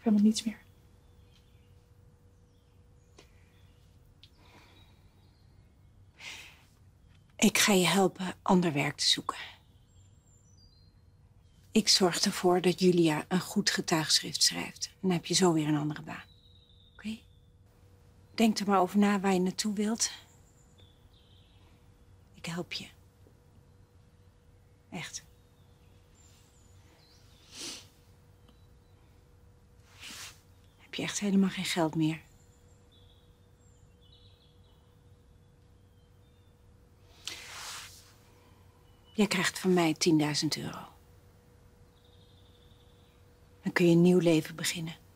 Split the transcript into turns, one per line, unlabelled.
helemaal niets meer.
Ik ga je helpen ander werk te zoeken. Ik zorg ervoor dat Julia een goed getuigschrift schrijft. Dan heb je zo weer een andere baan. Oké? Denk er maar over na waar je naartoe wilt. Ik help je. Echt. Heb je echt helemaal geen geld meer? Jij krijgt van mij €10.000. Dan kun je een nieuw leven beginnen.